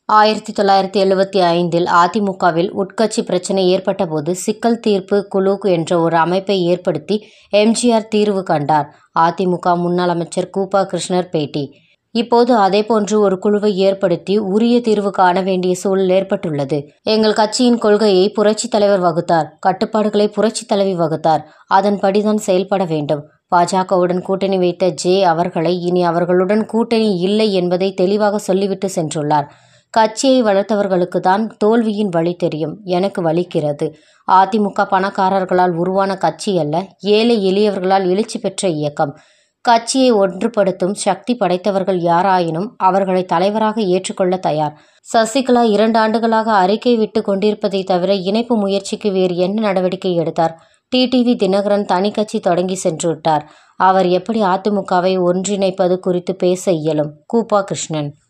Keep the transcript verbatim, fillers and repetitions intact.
ஆயிரத்தி தொள்ளாயிரத்தி எழுபத்தி ஐந்தில் அதிமுகவில் உட்கட்சி பிரச்சினை ஏற்பட்டபோது சிக்கல் தீர்ப்பு குழு என்ற ஒரு அமைப்பை ஏற்படுத்தி எம்ஜிஆர் தீர்வு கண்டார். அதிமுக முன்னாள் அமைச்சர் கூப்பா கிருஷ்ணர் பேட்டி. இப்போது அதேபோன்று ஒரு குழுவை ஏற்படுத்தி உரிய தீர்வு காண வேண்டிய சூழல் ஏற்பட்டுள்ளது. எங்கள் கட்சியின் கொள்கையை புரட்சித் தலைவர் வகுத்தார். கட்டுப்பாடுகளை புரட்சித் தலைவி வகுத்தார். அதன்படிதான் செயல்பட வேண்டும். பாஜகவுடன் கூட்டணி வைத்த ஜே அவர்களை இனி அவர்களுடன் கூட்டணி இல்லை என்பதை தெளிவாக சொல்லிவிட்டு சென்றுள்ளார். கட்சியை வளர்த்தவர்களுக்கு தான் தோல்வியின் வழி தெரியும். எனக்கு வலிக்கிறது. அதிமுக பணக்காரர்களால் உருவான கட்சி அல்ல, ஏழை எளியவர்களால் எழுச்சி பெற்ற இயக்கம். கட்சியை ஒன்றுபடுத்தும் சக்தி படைத்தவர்கள் யாராயினும் அவர்களை தலைவராக ஏற்றுக்கொள்ள தயார். சசிகலா இரண்டு ஆண்டுகளாக அறிக்கை விட்டு கொண்டிருப்பதை தவிர இணைப்பு முயற்சிக்கு வேறு என்ன நடவடிக்கை எடுத்தார்? டிடிவி தினகரன் தனி கட்சி தொடங்கி சென்று விட்டார். அவர் எப்படி அதிமுகவை ஒன்றிணைப்பது குறித்து பேச இயலும்? கூப்பா கிருஷ்ணன்.